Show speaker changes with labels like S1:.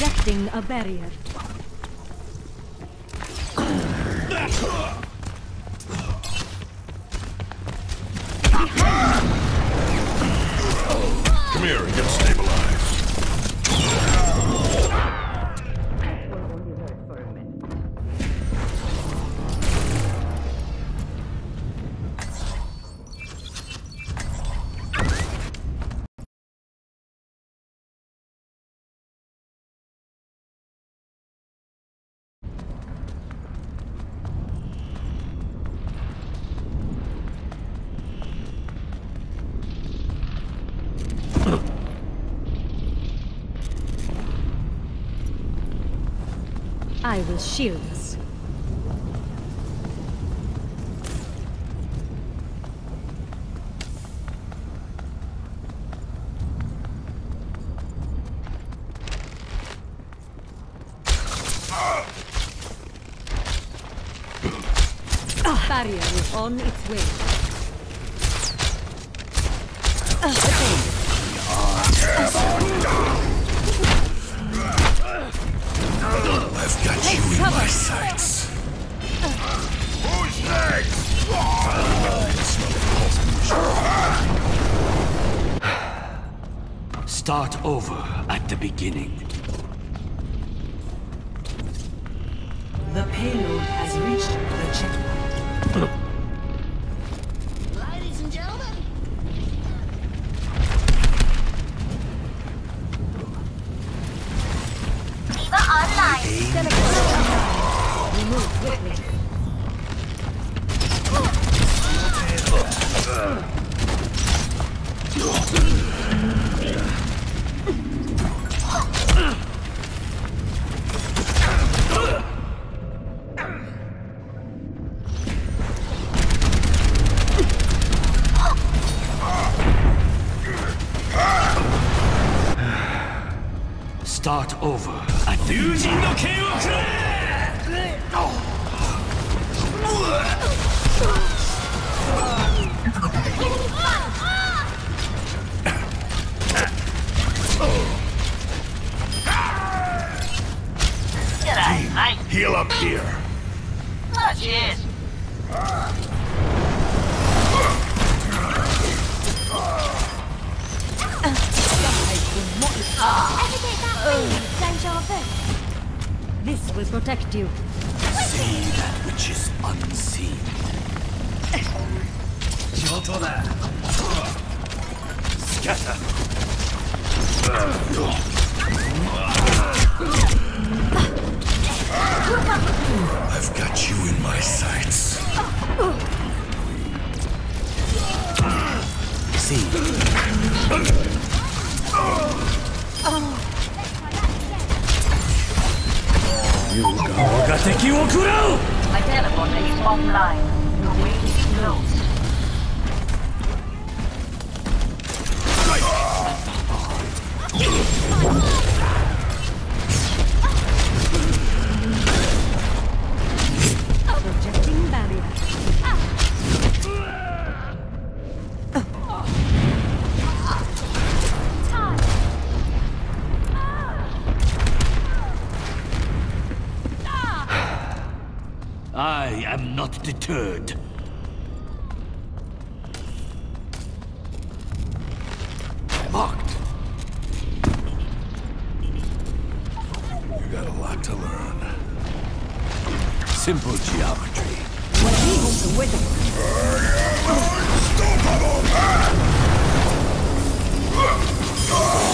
S1: Projecting a barrier.
S2: Come here and get stabilized.
S1: I will shield us. Barrier is on its way.
S2: I've got you in my sights. Who's next?
S3: Start over at the beginning.
S4: The payload has reached the checkpoint.
S5: Ladies and gentlemen. Viva online.
S1: Remove quickly.
S3: Start over at the beginning.
S5: G'day, mate.
S2: Heal up here.
S5: Oh, cheers.
S1: This will protect you.
S3: See that which is unseen. Scatter.
S2: I've got you in my sights.
S3: See.
S5: My teleporter is offline. The way is closed.
S1: Projecting barrier.
S3: I am not deterred. Marked.
S2: You got a lot to learn.
S3: Simple geometry.
S2: Unstoppable!